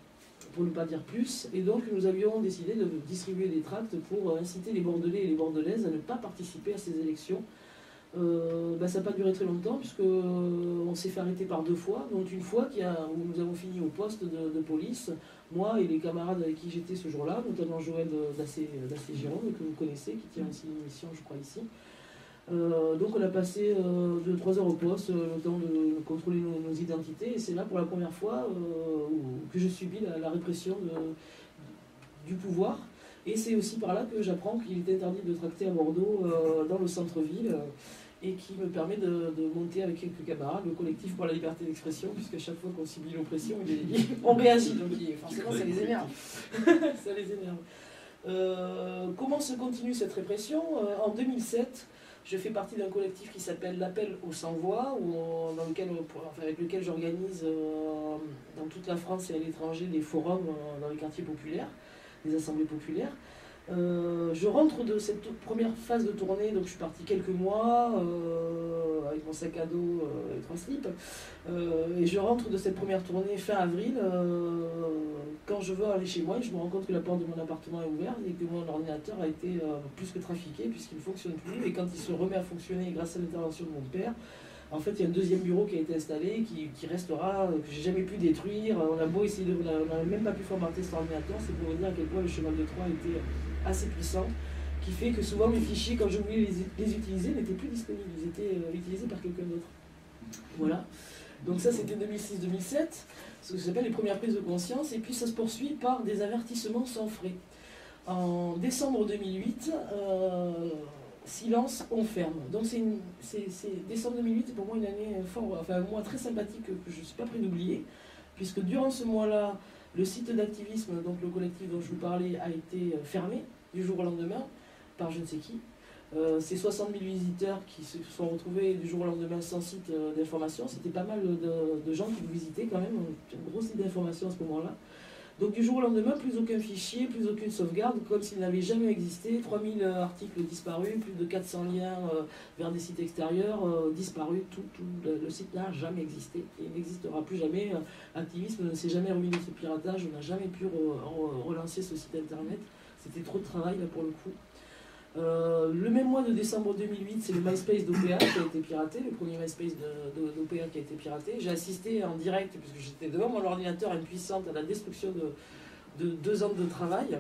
pour ne pas dire plus. Et donc nous avions décidé de distribuer des tracts pour inciter les Bordelais et les Bordelaises à ne pas participer à ces élections. Euh, bah, ça n'a pas duré très longtemps puisqu'on s'est fait arrêter par deux fois, dont une fois qui a, où nous avons fini au poste de, de police, moi et les camarades avec qui j'étais ce jour-là, notamment Joël d'Assé-Gironde, que vous connaissez, qui tient aussi une émission je crois ici. Euh, donc on a passé euh, deux trois heures au poste, euh, le temps de, de contrôler nos, nos identités, et c'est là pour la première fois euh, que je subis la, la répression de, du pouvoir. Et c'est aussi par là que j'apprends qu'il est interdit de tracter à Bordeaux, euh, dans le centre-ville, euh, et qui me permet de, de monter avec quelques camarades le collectif pour la liberté d'expression, puisque chaque fois qu'on subit l'oppression, on réagit, donc forcément ça les énerve. ça les énerve. Euh, comment se continue cette répression? euh, En deux mille sept, je fais partie d'un collectif qui s'appelle l'Appel aux sans-voix, dans lequel, enfin, avec lequel j'organise euh, dans toute la France et à l'étranger des forums euh, dans les quartiers populaires, des assemblées populaires. Euh, je rentre de cette première phase de tournée, donc je suis partie quelques mois euh, avec mon sac à dos euh, et trois slips, euh, et je rentre de cette première tournée fin avril, euh, quand je veux aller chez moi et je me rends compte que la porte de mon appartement est ouverte et que mon ordinateur a été euh, plus que trafiqué puisqu'il ne fonctionne plus, et quand il se remet à fonctionner grâce à l'intervention de mon père, en fait, il y a un deuxième bureau qui a été installé, qui, qui restera, que j'ai jamais pu détruire. On a beau essayer de, on n'a même pas pu formater cet ordinateur, c'est pour vous dire à quel point le cheval de Troie était assez puissant, qui fait que souvent mes fichiers, quand je voulais les, les utiliser, n'étaient plus disponibles, ils étaient euh, utilisés par quelqu'un d'autre. Voilà. Donc ça, c'était deux mille six deux mille sept, ce que s'appelle les premières prises de conscience, et puis ça se poursuit par des avertissements sans frais. En décembre deux mille huit, euh, silence, on ferme. Donc c'est décembre deux mille huit est pour moi une année fort, enfin un mois très sympathique que je ne suis pas prêt d'oublier, puisque durant ce mois-là, le site d'activisme, donc le collectif dont je vous parlais, a été fermé du jour au lendemain par je ne sais qui. Euh, ces soixante mille visiteurs qui se sont retrouvés du jour au lendemain sans site euh, d'information, c'était pas mal de, de gens qui vous visitaient quand même, un gros site d'information à ce moment-là. Donc du jour au lendemain, plus aucun fichier, plus aucune sauvegarde, comme s'il n'avait jamais existé, trois mille articles disparus, plus de quatre cents liens euh, vers des sites extérieurs euh, disparus, tout, tout le, le site n'a jamais existé et il n'existera plus jamais. Euh, Activisme ne s'est jamais remis de ce piratage, on n'a jamais pu re, re, relancer ce site internet, c'était trop de travail là pour le coup. Euh, le même mois de décembre deux mille huit, c'est le MySpace d'O P A qui a été piraté, le premier MySpace d'O P A qui a été piraté. J'ai assisté en direct, puisque j'étais devant mon ordinateur impuissante, à la destruction de, de deux ans de travail.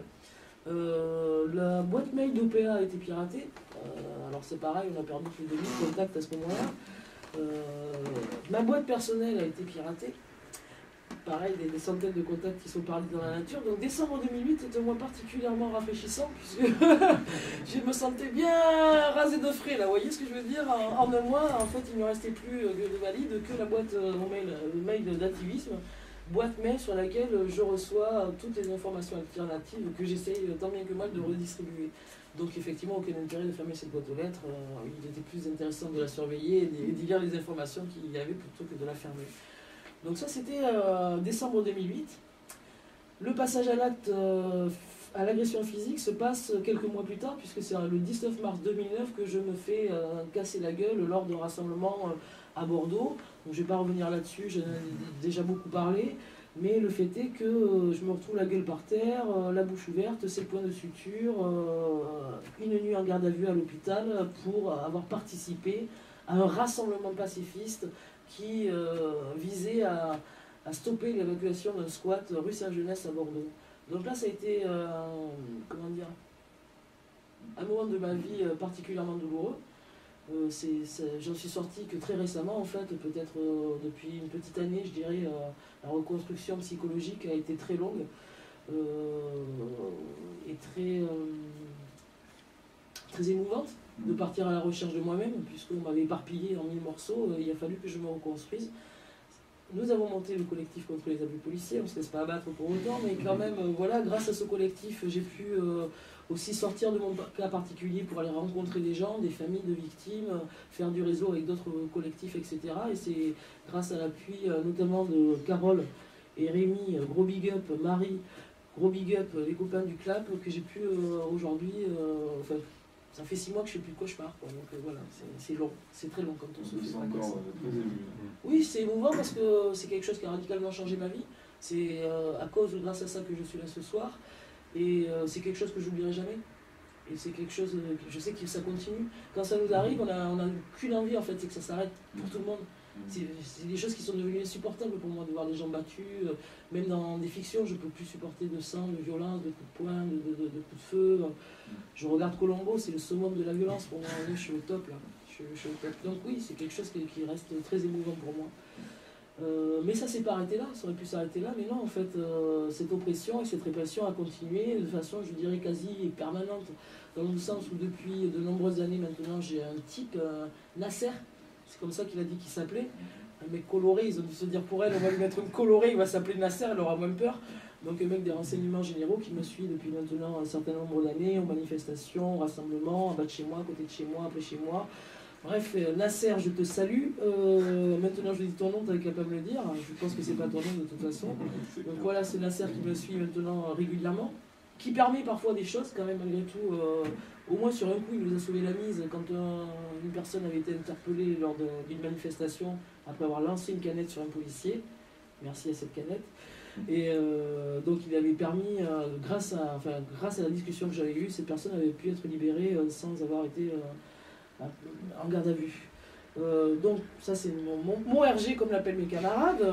Euh, la boîte mail d'O P A a été piratée. Euh, alors c'est pareil, on a perdu plus de mille contacts à ce moment-là. Euh, ma boîte personnelle a été piratée. Pareil, des, des centaines de contacts qui sont parlés dans la nature. Donc décembre deux mille huit est un mois particulièrement rafraîchissant puisque je me sentais bien rasé de frais là, vous voyez ce que je veux dire, en, en un mois, en fait, il ne restait plus de valide que la boîte euh, mail, le mail d'activisme, boîte mail sur laquelle je reçois toutes les informations alternatives que j'essaye tant bien que mal de redistribuer. Donc effectivement, aucun intérêt de fermer cette boîte aux lettres, euh, il était plus intéressant de la surveiller et d'y lire les informations qu'il y avait plutôt que de la fermer. Donc ça c'était euh, décembre deux mille huit. Le passage à l'acte, euh, à l'agression physique se passe quelques mois plus tard, puisque c'est le dix-neuf mars deux mille neuf que je me fais euh, casser la gueule lors d'un rassemblement euh, à Bordeaux. Donc, je ne vais pas revenir là-dessus, j'en ai déjà beaucoup parlé, mais le fait est que euh, je me retrouve la gueule par terre, euh, la bouche ouverte, sept points de suture, euh, une nuit en garde à vue à l'hôpital pour avoir participé à un rassemblement pacifiste qui euh, visait à, à stopper l'évacuation d'un squat rue Saint-Genès à Bordeaux. Donc là, ça a été, euh, comment dire, un moment de ma vie euh, particulièrement douloureux. Euh, J'en suis sorti que très récemment, en fait, peut-être euh, depuis une petite année, je dirais, euh, la reconstruction psychologique a été très longue euh, et très, euh, très émouvante. De partir à la recherche de moi-même, puisqu'on m'avait éparpillé en mille morceaux, euh, il a fallu que je me reconstruise. Nous avons monté le collectif contre les abus policiers, on ne se laisse pas abattre pour autant, mais quand même, euh, voilà, grâce à ce collectif, j'ai pu euh, aussi sortir de mon cas particulier pour aller rencontrer des gens, des familles de victimes, euh, faire du réseau avec d'autres collectifs, et cetera. Et c'est grâce à l'appui euh, notamment de Carole et Rémi, euh, gros big up, Marie, gros big up, les copains du C L A P, que j'ai pu euh, aujourd'hui, euh, enfin, ça fait six mois que je ne fais plus de cauchemar, quoi. Donc euh, voilà, c'est long, c'est très long quand on se fait fracasser. Oui, c'est émouvant parce que c'est quelque chose qui a radicalement changé ma vie. C'est euh, à cause ou grâce à ça que je suis là ce soir. Et euh, c'est quelque chose que j'oublierai jamais. Et c'est quelque chose, euh, je sais que ça continue. Quand ça nous arrive, on n'a on a qu'une envie en fait, c'est que ça s'arrête pour tout le monde. C'est c'est des choses qui sont devenues insupportables pour moi, de voir des gens battus. Euh, même dans des fictions, je ne peux plus supporter de sang, de violence, de coups de poing, de, de, de, de coups de feu. Je regarde Colombo, c'est le summum de la violence pour moi. Je suis au top là. Je, je suis au top. Donc oui, c'est quelque chose qui, qui reste très émouvant pour moi. Euh, mais ça s'est pas arrêté là, ça aurait pu s'arrêter là, mais non, en fait, euh, cette oppression et cette répression a continué de façon, je dirais, quasi permanente, dans le sens où depuis de nombreuses années maintenant, j'ai un type, euh, Nasser, c'est comme ça qu'il a dit qu'il s'appelait, un mec coloré, ils ont dû se dire pour elle, on va lui mettre une colorée, il va s'appeler Nasser, elle aura moins peur. Donc un mec des renseignements généraux qui me suit depuis maintenant un certain nombre d'années, aux manifestations, aux rassemblements, en bas de chez moi, à côté de chez moi, après chez moi. Bref, Nasser, je te salue. Euh, maintenant, je dis ton nom, tu es capable de le dire. Je pense que c'est pas ton nom de toute façon. Donc voilà, c'est Nasser qui me suit maintenant régulièrement, qui permet parfois des choses quand même malgré tout. Euh, au moins sur un coup, il nous a sauvé la mise quand euh, une personne avait été interpellée lors d'une manifestation après avoir lancé une canette sur un policier. Merci à cette canette. Et euh, donc il avait permis, euh, grâce, à, enfin, grâce à la discussion que j'avais eue, cette personne avait pu être libérée euh, sans avoir été euh, en garde à vue. Euh, donc ça c'est mon, mon, mon R G comme l'appellent mes camarades.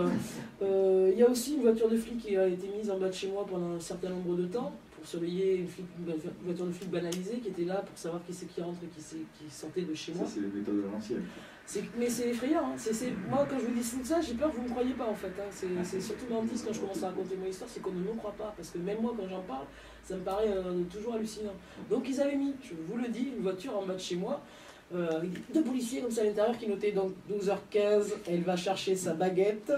Euh, il y a aussi une voiture de flic qui a été mise en bas de chez moi pendant un certain nombre de temps pour surveiller une, flic, une voiture de flic banalisée qui était là pour savoir qui c'est qui rentre et qui, qui sortait de chez moi. Ça c'est les méthodes de l'ancienne. Mais c'est effrayant, hein. C'est, c'est... moi quand je vous dis ça, j'ai peur que vous ne me croyez pas en fait. Hein. C'est, c'est surtout mentis quand je commence à raconter mon histoire, c'est qu'on ne me croit pas. Parce que même moi quand j'en parle, ça me paraît euh, toujours hallucinant. Donc ils avaient mis, je vous le dis, une voiture en bas de chez moi, euh, avec deux policiers comme ça à l'intérieur qui notaient donc douze heures quinze, elle va chercher sa baguette.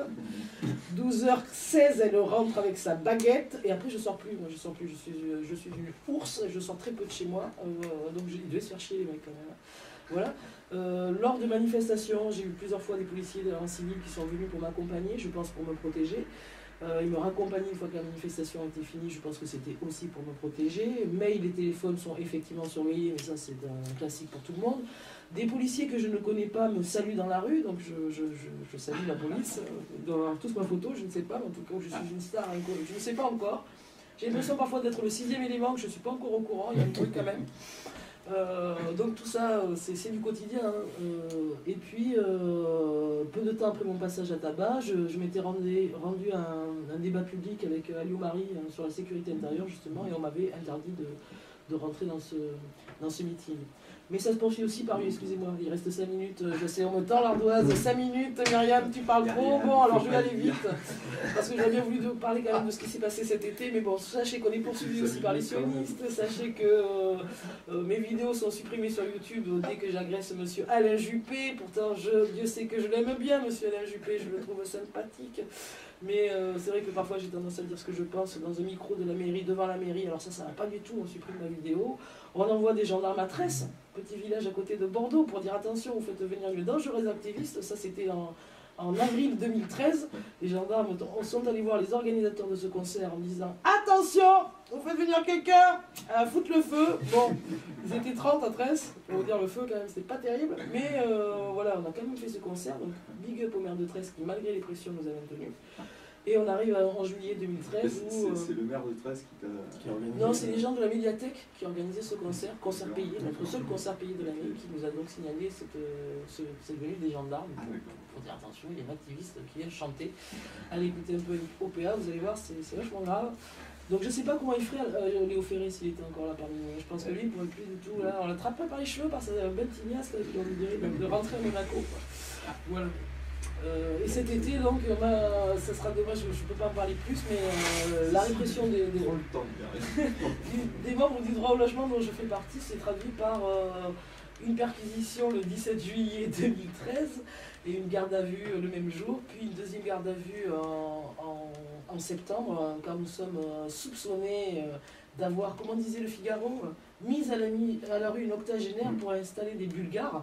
douze heures seize, elle rentre avec sa baguette. Et après je sors plus, moi je sors plus, je suis, je suis une ours, je sors très peu de chez moi. Euh, donc ils devaient se faire chier les mecs quand même. Voilà. Euh, lors de manifestations, j'ai eu plusieurs fois des policiers de la rang civil qui sont venus pour m'accompagner, je pense pour me protéger. Euh, ils me raccompagnaient une fois que la manifestation était finie, je pense que c'était aussi pour me protéger. Mail et téléphones sont effectivement surveillés, mais ça c'est un classique pour tout le monde. Des policiers que je ne connais pas me saluent dans la rue, donc je, je, je, je salue la police. Ils doivent avoir tous ma photo, je ne sais pas, mais en tout cas je suis une star, je ne sais pas encore. J'ai l'impression parfois d'être le sixième élément, que je ne suis pas encore au courant, il y a un truc quand même. Euh, donc tout ça, c'est du quotidien. Hein. Euh, et puis, euh, peu de temps après mon passage à tabac, je, je m'étais rendu, rendu à un, un débat public avec Aliou Marie hein, sur la sécurité intérieure, justement, et on m'avait interdit de, de rentrer dans ce, dans ce meeting. Mais ça se poursuit aussi par lui, excusez-moi, il reste cinq minutes, je sais, on me tend l'ardoise, cinq minutes, Myriam, tu parles trop, bon, alors je vais aller vite, parce que j'aurais bien voulu vous parler quand même de ce qui s'est passé cet été, mais bon, sachez qu'on est poursuivi aussi par les sionistes, sachez que euh, euh, mes vidéos sont supprimées sur YouTube dès que j'agresse monsieur Alain Juppé, pourtant je, Dieu sait que je l'aime bien, monsieur Alain Juppé, je le trouve sympathique. Mais euh, c'est vrai que parfois j'ai tendance à dire ce que je pense dans un micro de la mairie, devant la mairie, alors ça, ça va pas du tout, on supprime ma vidéo. On envoie des gendarmes à Tresse, petit village à côté de Bordeaux, pour dire attention, vous faites venir de dangereux activistes, ça c'était en, en avril deux mille treize. Les gendarmes sont allés voir les organisateurs de ce concert en disant attention, vous faites venir quelqu'un à foutre le feu. Bon, ils étaient trente à Tresse, pour vous dire le feu quand même, c'était pas terrible, mais euh, voilà, on a quand même fait ce concert, donc big up au maire de Tresse qui malgré les pressions nous a maintenus. Et on arrive en juillet deux mille treize où... C'est euh... le maire de Tresse qui t'a organisé. Non, c'est les gens de la médiathèque qui organisaient ce concert, concert payé, notre seul concert payé de l'année, qui nous a donc signalé cette, ce, cette venue des gendarmes pour, pour dire attention, il y a un activiste qui vient chanter. Allez écouter un peu O P A, vous allez voir, c'est vachement grave. Donc je ne sais pas comment il ferait euh, Léo Ferré s'il était encore là parmi nous. Je pense que lui, il ne pourrait plus du tout. Là, on l'attrape pas par les cheveux par sa belle tignasse qui on dirait de, de rentrer à Monaco. Quoi. Voilà. Euh, et cet été, donc, euh, ça sera dommage, je ne peux pas en parler plus, mais euh, la répression des, des, des membres du droit au logement dont je fais partie s'est traduit par euh, une perquisition le dix-sept juillet deux mille treize et une garde à vue le même jour, puis une deuxième garde à vue en, en, en septembre, quand nous sommes euh, soupçonnés euh, d'avoir, comment disait le Figaro, mis à la, à la rue une octogénaire pour installer des Bulgares.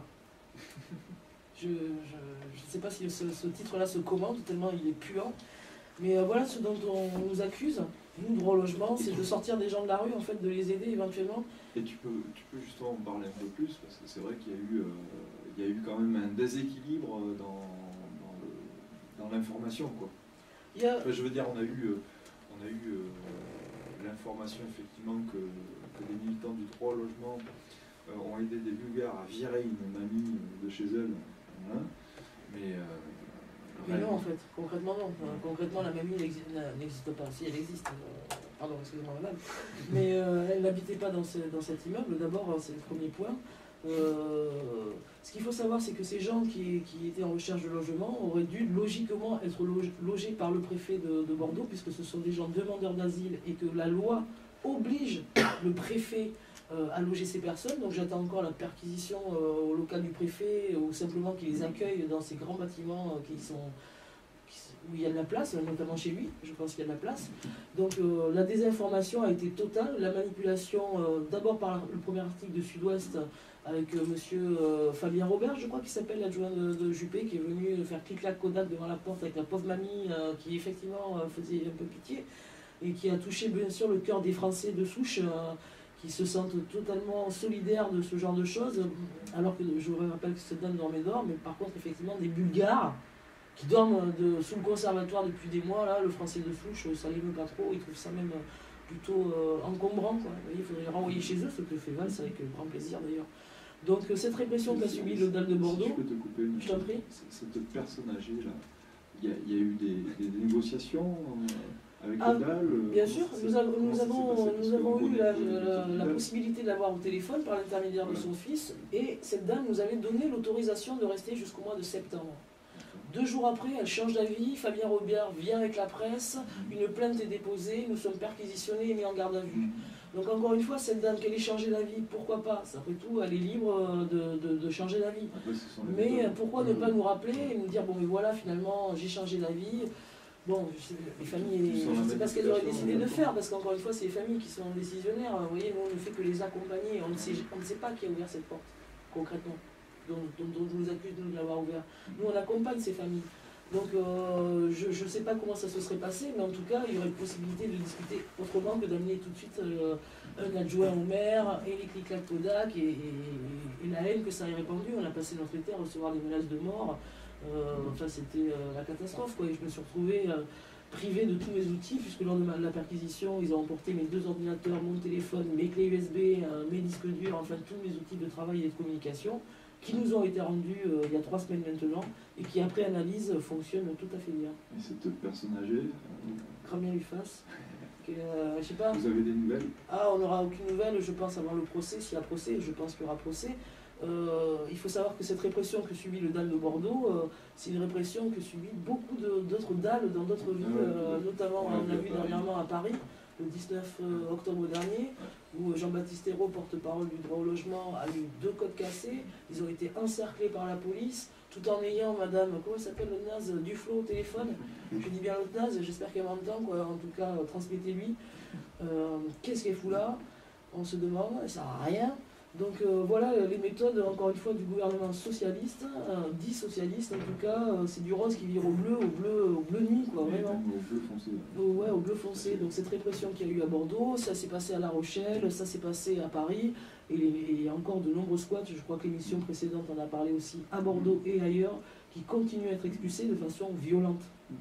Je ne sais pas si ce, ce titre-là se commande, tellement il est puant. Mais euh, voilà ce dont on nous accuse, nous, droit au logement, c'est de sortir des gens de la rue, en fait, de les aider éventuellement. Et tu peux, tu peux justement en parler un peu plus, parce que c'est vrai qu'il y a eu, euh, il y a eu quand même un déséquilibre dans, dans l'information, quoi. Il y a... Enfin, je veux dire, on a eu, euh, on a eu euh, l'information effectivement que, que des militants du droit au logement euh, ont aidé des Bulgares à virer une mamie de chez elle. Hein, mais, euh, mais non, en fait, concrètement, non. Enfin, concrètement, la mamie n'existe pas. Si, elle existe. Euh, pardon, excusez-moi, madame. Mais euh, elle n'habitait pas dans, ce, dans cet immeuble. D'abord, c'est le premier point. Euh, ce qu'il faut savoir, c'est que ces gens qui, qui étaient en recherche de logement auraient dû logiquement être log logés par le préfet de, de Bordeaux, puisque ce sont des gens demandeurs d'asile et que la loi oblige le préfet euh, à loger ces personnes. Donc j'attends encore la perquisition euh, au local du préfet, ou simplement qu'il les accueille dans ces grands bâtiments euh, qui sont, qui, où il y a de la place, notamment chez lui, je pense qu'il y a de la place. Donc euh, la désinformation a été totale, la manipulation, euh, d'abord par le premier article de Sud-Ouest, avec euh, monsieur euh, Fabien Robert, je crois qu'il s'appelle, l'adjoint de, de Juppé, qui est venu faire clic-clac Kodak devant la porte avec la pauvre mamie euh, qui effectivement euh, faisait un peu pitié et qui a touché bien sûr le cœur des Français de souche euh, qui se sentent totalement solidaires de ce genre de choses, alors que je vous rappelle que cette dame dormait dehors, mais par contre effectivement des Bulgares qui dorment de, sous le conservatoire depuis des mois, là, le français de souche, ça l'émeut pas trop, ils trouvent ça même plutôt euh, encombrant, quoi. Vous voyez, il faudrait les renvoyer chez eux, ce que fait Valls avec grand plaisir d'ailleurs. Donc cette répression qu'a subie le D A L de Bordeaux, si je peux te couper une je t'en prie. Cette personne âgée là, il y, y a eu des, des négociations euh, avec ah, le D A L. Bien sûr, nous avons, nous avons, nous avons eu la, la, la possibilité de l'avoir au téléphone par l'intermédiaire voilà. de son fils, et cette dame nous avait donné l'autorisation de rester jusqu'au mois de septembre. Deux jours après, elle change d'avis, Fabien Robert vient avec la presse, une plainte est déposée, nous sommes perquisitionnés et mis en garde à vue. Donc encore une fois, cette dame, qu'elle ait changé d'avis, pourquoi pas? Après tout, elle est libre de, de, de changer d'avis. Mais pourquoi ne pas nous rappeler et nous dire, bon mais voilà, finalement, j'ai changé d'avis. Bon, je sais, les familles, je ne sais pas ce qu'elles auraient décidé de faire, parce qu'encore une fois, c'est les familles qui sont décisionnaires. Vous voyez, nous, on ne fait que les accompagner. On ne sait, on ne sait pas qui a ouvert cette porte, concrètement. Dont, dont, dont je nous accuse de l'avoir ouvert. Nous, on accompagne ces familles. Donc, euh, je ne sais pas comment ça se serait passé, mais en tout cas, il y aurait possibilité de discuter autrement que d'amener tout de suite euh, un adjoint au maire, et les clics-clacs Kodak, et, et, et la haine que ça a répandu. On a passé notre été à recevoir des menaces de mort. Euh, enfin, c'était euh, la catastrophe, quoi. Et je me suis retrouvée euh, privée de tous mes outils, puisque lors de ma, la perquisition, ils ont emporté mes deux ordinateurs, mon téléphone, mes clés U S B, euh, mes disques durs, enfin, tous mes outils de travail et de communication, qui nous ont été rendus euh, il y a trois semaines maintenant, et qui après analyse fonctionnent tout à fait bien. Et cette personne âgée Grand bien lui fasse. Euh, je sais pas. Vous avez des nouvelles? Ah, on n'aura aucune nouvelle, je pense, avant le procès. S'il y a procès, je pense qu'il y aura procès. Euh, il faut savoir que cette répression que subit le D A L de Bordeaux, euh, c'est une répression que subit beaucoup d'autres D A L dans d'autres villes, euh, notamment ouais, on l'a vu dernièrement à Paris, le dix-neuf octobre dernier, où Jean-Baptiste Hérault, porte-parole du droit au logement, a eu deux côtes cassées. Ils ont été encerclés par la police, tout en ayant madame, comment s'appelle le naze, Duflo au téléphone. Je dis bien l'autre naze, j'espère qu'elle m'entend, quoi. En tout cas, transmettez-lui. Euh, Qu'est-ce qu'elle fout là? On se demande, ça ne sert à rien. Donc euh, voilà les méthodes, encore une fois, du gouvernement socialiste, euh, dit socialiste en tout cas, euh, c'est du rose qui vire au bleu, au bleu, au bleu nuit, quoi, vraiment. Au bleu foncé. Au, ouais, au bleu foncé. Donc cette répression qu'il y a eu à Bordeaux, ça s'est passé à La Rochelle, ça s'est passé à Paris, et, les, et encore de nombreux squats, je crois que l'émission précédente en a parlé aussi, à Bordeaux et ailleurs, qui continuent à être expulsés de façon violente.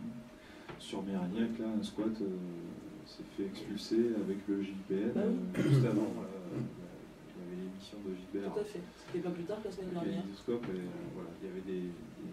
Sur Mérignac, là, un squat euh, s'est fait expulser avec le J P N, bah oui. euh, juste avant. Euh, l'émission de Gilbert. Tout à fait. C'était pas plus tard que la semaine dernière. Et, euh, voilà, il y avait des, des,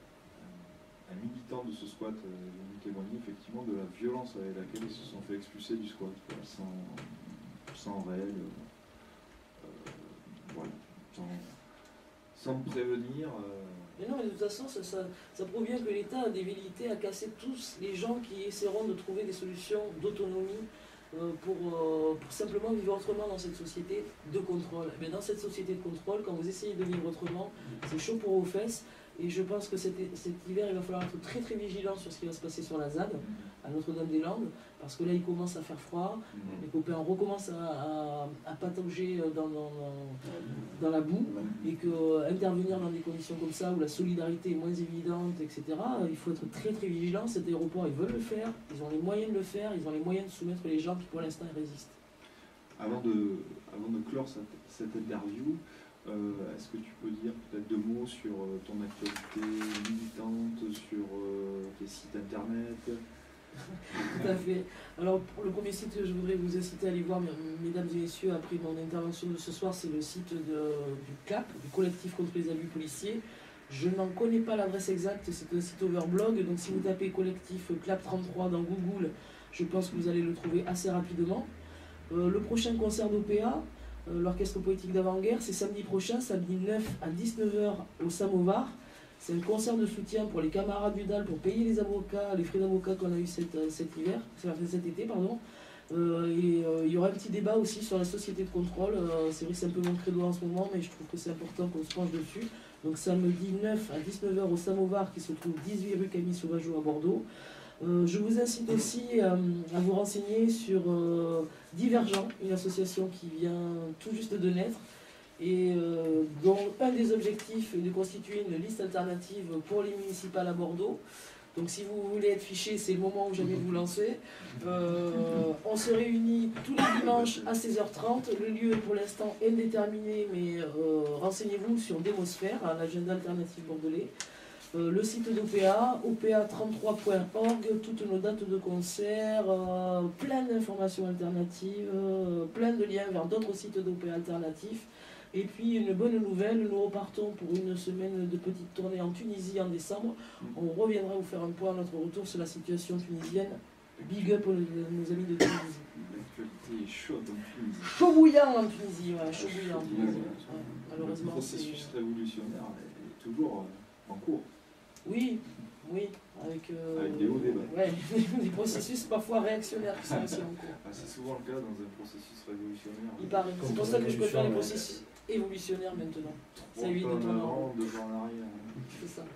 un militant de ce squat euh, nous témoignait effectivement de la violence avec laquelle ils se sont fait expulser du squat, quoi, sans, sans réel, euh, voilà, sans, sans prévenir. Euh, Mais non, mais de toute façon, ça, ça, ça provient que l'État a des velléités à casser tous les gens qui essaieront de trouver des solutions d'autonomie. Pour, euh, pour simplement vivre autrement dans cette société de contrôle. Mais dans cette société de contrôle, quand vous essayez de vivre autrement, c'est chaud pour vos fesses. Et je pense que cet, cet hiver, il va falloir être très très vigilant sur ce qui va se passer sur la Z A D, à Notre-Dame-des-Landes, parce que là, il commence à faire froid, les copains recommencent à, à, à patauger dans, dans, dans, dans la boue, et qu'intervenir dans des conditions comme ça, où la solidarité est moins évidente, et cetera, il faut être très très vigilant. Cet aéroport, ils veulent le faire, ils ont les moyens de le faire, ils ont les moyens de soumettre les gens qui pour l'instant résistent. Avant de, avant de clore cette, cette interview, Euh, est-ce que tu peux dire peut-être deux mots sur euh, ton actualité militante, sur euh, tes sites internet, Tout à fait. Alors, pour le premier site que je voudrais vous inciter à aller voir, mesdames et messieurs, après mon intervention de ce soir, c'est le site de, du C L A P, du collectif contre les abus policiers. Je n'en connais pas l'adresse exacte, c'est un site overblog, donc si vous tapez collectif C L A P trente-trois dans Google, je pense que vous allez le trouver assez rapidement. Euh, le prochain concert d'O P A, euh, l'Orchestre Poétique d'Avant-Guerre, c'est samedi prochain, samedi neuf à dix-neuf heures au Samovar. C'est un concert de soutien pour les camarades du D A L, pour payer les avocats, les frais d'avocats qu'on a eu cet, cet hiver, cet été, pardon. Euh, et euh, il y aura un petit débat aussi sur la société de contrôle. Euh, c'est vrai que c'est un peu mon credo en ce moment, mais je trouve que c'est important qu'on se penche dessus. Donc samedi neuf à dix-neuf heures au Samovar, qui se trouve dix-huit rue Camille Sauvageau à Bordeaux. Euh, je vous incite aussi euh, à vous renseigner sur euh, Divergent, une association qui vient tout juste de naître et euh, dont un des objectifs est de constituer une liste alternative pour les municipales à Bordeaux. Donc si vous voulez être fiché, c'est le moment où j'allais vous lancer. Euh, on se réunit tous les dimanches à seize heures trente. Le lieu est pour l'instant indéterminé, mais euh, renseignez-vous sur Démosphère, l'agenda alternatif bordelais. Euh, le site d'O P A, O P A trente-trois point org, toutes nos dates de concert, euh, plein d'informations alternatives, euh, plein de liens vers d'autres sites d'O P A alternatifs. Et puis une bonne nouvelle, nous repartons pour une semaine de petite tournée en Tunisie en décembre. On reviendra vous faire un point à notre retour sur la situation tunisienne. Big up aux nos amis de Tunisie. L'actualité est chaude en Tunisie. Chaud bouillant en Tunisie, ouais, chaud bouillant en Tunisie. Ouais, malheureusement, le processus révolutionnaire est toujours euh, en cours. Oui, oui, avec, euh, avec des hauts débats. Ouais, des processus parfois réactionnaires qui sont aussi en cours. Ah, c'est souvent le cas dans un processus révolutionnaire. Il paraît. C'est pour ça que je préfère les processus évolutionnaires maintenant. Ça évite de tourner en rond. Deux ans en arrière. C'est ça.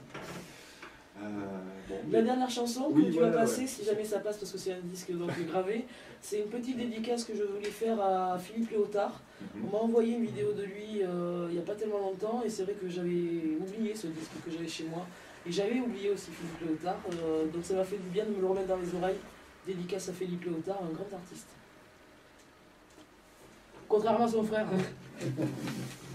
Euh, bon, La dernière chanson oui, que tu voilà, vas passer, ouais. si jamais ça passe, parce que c'est un disque donc gravé, c'est une petite dédicace que je voulais faire à Philippe Léotard. Mm-hmm. On m'a envoyé une vidéo de lui euh, il n'y a pas tellement longtemps, et c'est vrai que j'avais oublié ce disque que j'avais chez moi. Et j'avais oublié aussi Philippe Léotard, euh, donc ça m'a fait du bien de me le remettre dans les oreilles. Dédicace à Philippe Léotard, un grand artiste. Contrairement à son frère. Hein.